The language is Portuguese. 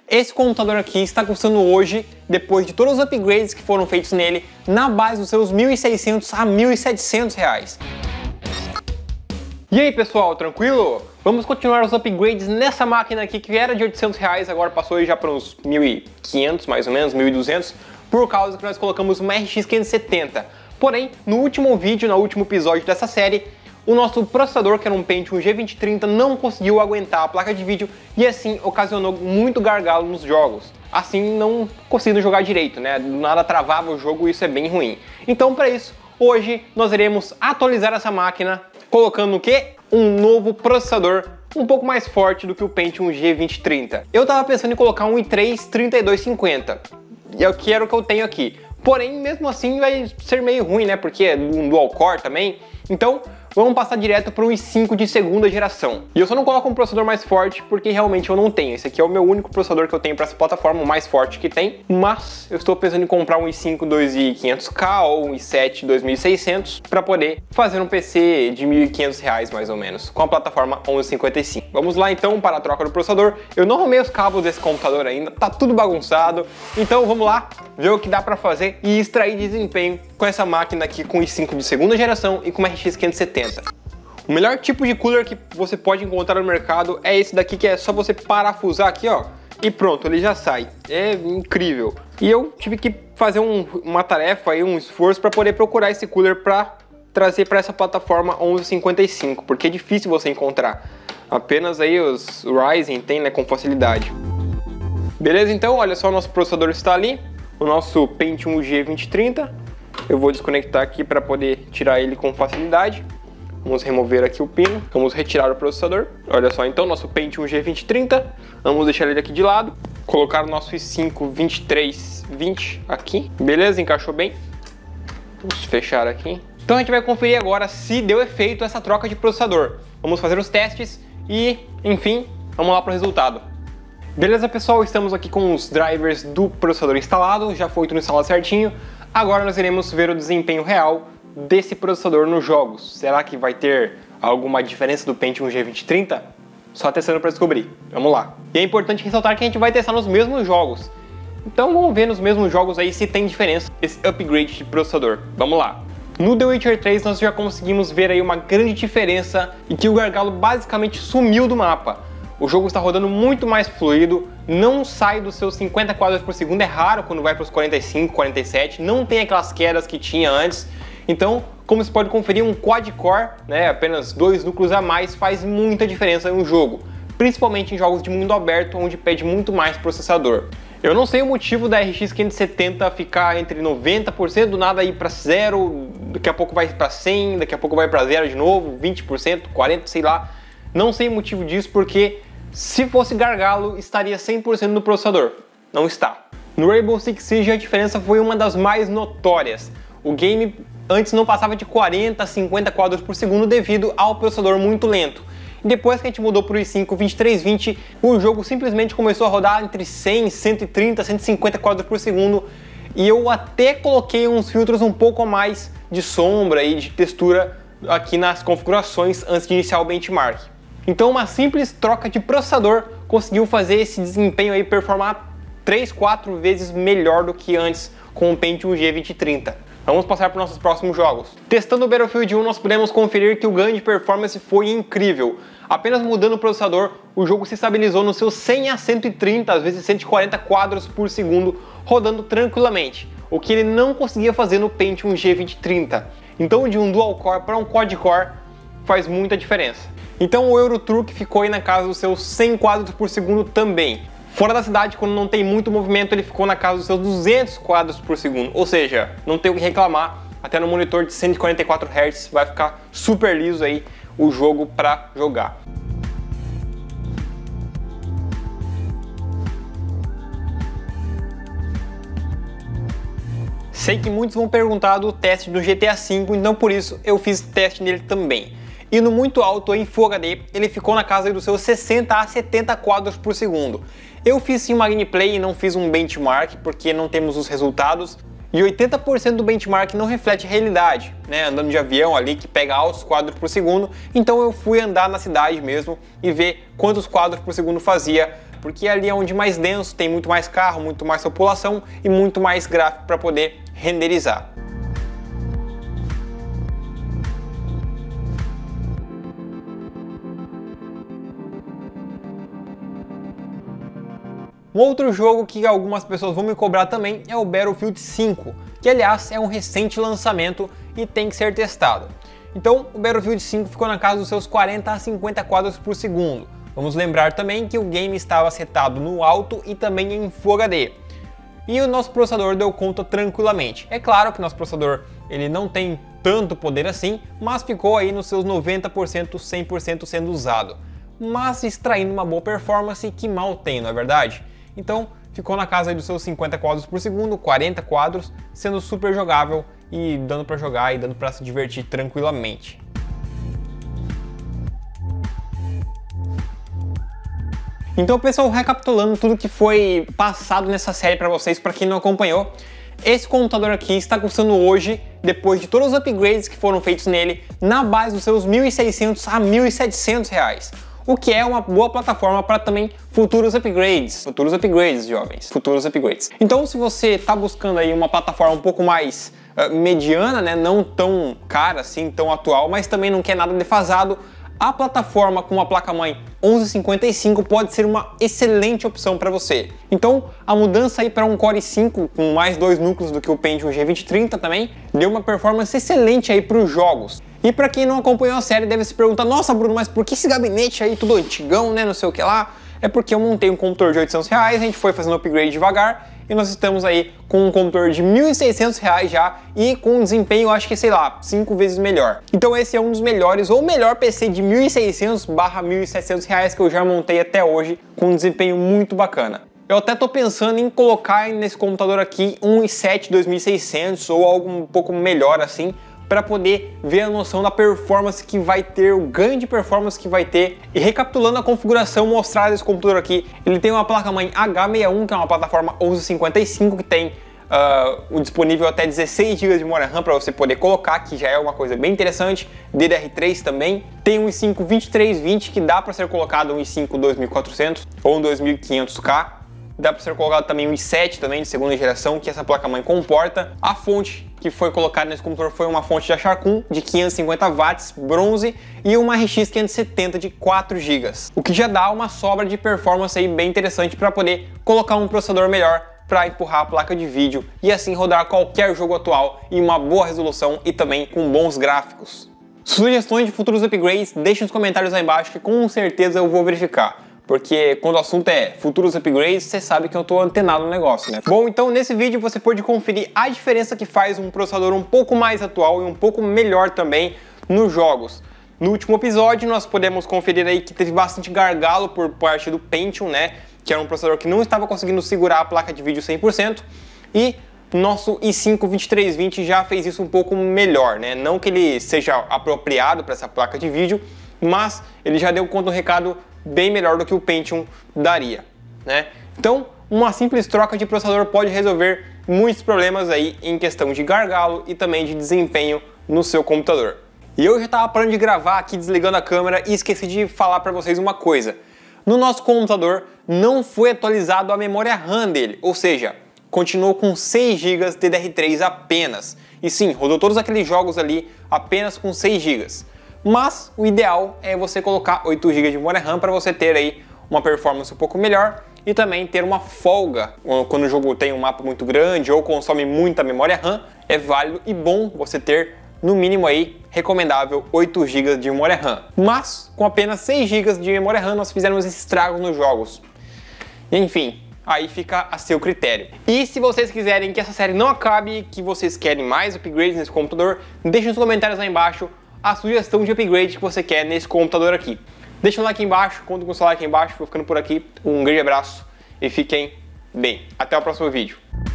Esse computador aqui está custando hoje, depois de todos os upgrades que foram feitos nele, na base dos seus R$ 1.600 a R$ 1.700. E aí pessoal, tranquilo? Vamos continuar os upgrades nessa máquina aqui que era de R$ 800, agora passou já para uns 1.500 mais ou menos, 1.200, por causa que nós colocamos uma RX 570. Porém, no último vídeo, no último episódio dessa série, o nosso processador, que era um Pentium G2030, não conseguiu aguentar a placa de vídeo e assim ocasionou muito gargalo nos jogos. Assim não conseguindo jogar direito, né? Do nada travava o jogo e isso é bem ruim. Então para isso, hoje nós iremos atualizar essa máquina colocando o quê? Um novo processador um pouco mais forte do que o Pentium G2030. Eu tava pensando em colocar um i3 3250, que era o que eu tenho aqui. Porém, mesmo assim vai ser meio ruim, né? Porque é um dual core também. Então, vamos passar direto para um i5 de segunda geração. E eu só não coloco um processador mais forte porque realmente eu não tenho. Esse aqui é o meu único processador que eu tenho para essa plataforma, o mais forte que tem. Mas eu estou pensando em comprar um i5 2500K ou um i7 2600 para poder fazer um PC de R$ 1.500 mais ou menos, com a plataforma 1155. Vamos lá então para a troca do processador. Eu não arrumei os cabos desse computador ainda, tá tudo bagunçado. Então vamos lá ver o que dá para fazer e extrair desempenho com essa máquina aqui com i5 de segunda geração e com uma RX 570. O melhor tipo de cooler que você pode encontrar no mercado é esse daqui, que é só você parafusar aqui, ó, e pronto, ele já sai. É incrível. E eu tive que fazer uma tarefa aí, um esforço para poder procurar esse cooler para trazer para essa plataforma 1155, porque é difícil você encontrar. Apenas aí os Ryzen tem, né, com facilidade. Beleza, então, olha só, o nosso processador está ali, o nosso Pentium G2030. Eu vou desconectar aqui para poder tirar ele com facilidade. Vamos remover aqui o pino. Vamos retirar o processador. Olha só, então, nosso Pentium G2030. Vamos deixar ele aqui de lado. Colocar o nosso i5 2320 aqui. Beleza, encaixou bem. Vamos fechar aqui. Então a gente vai conferir agora se deu efeito essa troca de processador. Vamos fazer os testes e, enfim, vamos lá para o resultado. Beleza, pessoal? Estamos aqui com os drivers do processador instalado. Já foi tudo instalado certinho. Agora nós iremos ver o desempenho real desse processador nos jogos. Será que vai ter alguma diferença do Pentium G2030? Só testando para descobrir. Vamos lá. E é importante ressaltar que a gente vai testar nos mesmos jogos. Então vamos ver nos mesmos jogos aí se tem diferença esse upgrade de processador. Vamos lá. No The Witcher 3 nós já conseguimos ver aí uma grande diferença e que o gargalo basicamente sumiu do mapa. O jogo está rodando muito mais fluido, não sai dos seus 50 quadros por segundo, é raro quando vai para os 45, 47, não tem aquelas quedas que tinha antes. Então, como você pode conferir, um quad-core, né, apenas 2 núcleos a mais, faz muita diferença no jogo, principalmente em jogos de mundo aberto, onde pede muito mais processador. Eu não sei o motivo da RX 570 ficar entre 90%, do nada ir para 0, daqui a pouco vai para 100, daqui a pouco vai para 0 de novo, 20%, 40%, sei lá. Não sei o motivo disso, porque se fosse gargalo, estaria 100% no processador. Não está. No Rainbow Six Siege a diferença foi uma das mais notórias. O game antes não passava de 40 a 50 quadros por segundo devido ao processador muito lento. E depois que a gente mudou para o i5 2320, o jogo simplesmente começou a rodar entre 100, 130, 150 quadros por segundo. E eu até coloquei uns filtros um pouco a mais de sombra e de textura aqui nas configurações antes de iniciar o benchmark. Então uma simples troca de processador conseguiu fazer esse desempenho aí performar 3, 4 vezes melhor do que antes com o Pentium G2030. Vamos passar para os nossos próximos jogos. Testando o Battlefield 1 nós podemos conferir que o ganho de performance foi incrível. Apenas mudando o processador, o jogo se estabilizou nos seus 100 a 130, às vezes 140 quadros por segundo, rodando tranquilamente, o que ele não conseguia fazer no Pentium G2030. Então de um dual core para um quad core faz muita diferença. Então o Euro Truck ficou aí na casa dos seus 100 quadros por segundo também. Fora da cidade, quando não tem muito movimento, ele ficou na casa dos seus 200 quadros por segundo. Ou seja, não tem o que reclamar, até no monitor de 144 Hz vai ficar super liso aí o jogo para jogar. Sei que muitos vão perguntar do teste do GTA V, então por isso eu fiz teste nele também. E no muito alto em Full HD, ele ficou na casa dos seus 60 a 70 quadros por segundo. Eu fiz sim uma gameplay e não fiz um benchmark, porque não temos os resultados. E 80% do benchmark não reflete a realidade, né? Andando de avião ali, que pega altos quadros por segundo. Então eu fui andar na cidade mesmo e ver quantos quadros por segundo fazia Fortnite, porque ali é onde mais denso, tem muito mais carro, muito mais população e muito mais gráfico para poder renderizar. Um outro jogo que algumas pessoas vão me cobrar também é o Battlefield 5, que aliás é um recente lançamento e tem que ser testado. Então o Battlefield 5 ficou na casa dos seus 40 a 50 quadros por segundo. Vamos lembrar também que o game estava setado no alto e também em Full HD. E o nosso processador deu conta tranquilamente. É claro que nosso processador ele não tem tanto poder assim, mas ficou aí nos seus 90%, 100% sendo usado. Mas extraindo uma boa performance que mal tem, não é verdade? Então ficou na casa aí dos seus 50 quadros por segundo, 40 quadros, sendo super jogável e dando para jogar e dando para se divertir tranquilamente. Então, pessoal, recapitulando tudo que foi passado nessa série para vocês, para quem não acompanhou, esse computador aqui está custando hoje, depois de todos os upgrades que foram feitos nele, na base dos seus R$ 1.600 a R$ 1.700. O que é uma boa plataforma para também futuros upgrades, jovens, futuros upgrades. Então, se você está buscando aí uma plataforma um pouco mais mediana, né, não tão cara assim, tão atual, mas também não quer nada defasado, a plataforma com uma placa-mãe 1155 pode ser uma excelente opção para você. Então, a mudança aí para um Core i5 com mais 2 núcleos do que o Pentium G2030 também deu uma performance excelente aí para os jogos. E para quem não acompanhou a série deve se perguntar: nossa, Bruno, mas por que esse gabinete aí tudo antigão, né, não sei o que lá? É porque eu montei um computador de R$800, a gente foi fazendo upgrade devagar e nós estamos aí com um computador de R$1.600 já e com um desempenho, acho que, sei lá, 5 vezes melhor. Então esse é um dos melhores, ou melhor PC de R$1.600/R$1.700 que eu já montei até hoje, com um desempenho muito bacana. Eu até tô pensando em colocar nesse computador aqui um i7 2600 ou algo um pouco melhor assim, para poder ver a noção da performance que vai ter, o ganho de performance que vai ter. E recapitulando a configuração mostrada desse computador aqui, ele tem uma placa-mãe H61, que é uma plataforma 1155, que tem o disponível até 16 GB de memória RAM para você poder colocar, que já é uma coisa bem interessante. DDR3 também. Tem um i5 2320, que dá para ser colocado um i5 2400 ou um 2500K. Dá para ser colocado também um i7 também de segunda geração, que essa placa-mãe comporta. A fonte que foi colocada nesse computador foi uma fonte da Sharkoon de 550 watts, bronze, e uma RX 570 de 4 GB. O que já dá uma sobra de performance aí bem interessante para poder colocar um processador melhor para empurrar a placa de vídeo e assim rodar qualquer jogo atual em uma boa resolução e também com bons gráficos. Sugestões de futuros upgrades, deixe nos comentários aí embaixo que com certeza eu vou verificar. Porque quando o assunto é futuros upgrades, você sabe que eu tô antenado no negócio, né? Bom, então nesse vídeo você pode conferir a diferença que faz um processador um pouco mais atual e um pouco melhor também nos jogos. No último episódio nós podemos conferir aí que teve bastante gargalo por parte do Pentium, né? Que era um processador que não estava conseguindo segurar a placa de vídeo 100%. E nosso i5 2320 já fez isso um pouco melhor, né? Não que ele seja apropriado para essa placa de vídeo, mas ele já deu conta do recado bem melhor do que o Pentium daria, né? Então, uma simples troca de processador pode resolver muitos problemas aí em questão de gargalo e também de desempenho no seu computador. E eu já estava parando de gravar aqui desligando a câmera e esqueci de falar para vocês uma coisa. No nosso computador não foi atualizado a memória RAM dele, ou seja, continuou com 6 GB DDR3 apenas. E sim, rodou todos aqueles jogos ali apenas com 6 GB. Mas o ideal é você colocar 8 GB de memória RAM para você ter aí uma performance um pouco melhor e também ter uma folga quando o jogo tem um mapa muito grande ou consome muita memória RAM. É válido e bom você ter no mínimo aí, recomendável, 8 GB de memória RAM. Mas com apenas 6 GB de memória RAM nós fizemos esses estragos nos jogos. Enfim, aí fica a seu critério. E se vocês quiserem que essa série não acabe, que vocês querem mais upgrades nesse computador, deixe nos comentários aí embaixo a sugestão de upgrade que você quer nesse computador aqui. Deixa um like aí embaixo, conta com o seu like aí embaixo, vou ficando por aqui. Um grande abraço e fiquem bem. Até o próximo vídeo.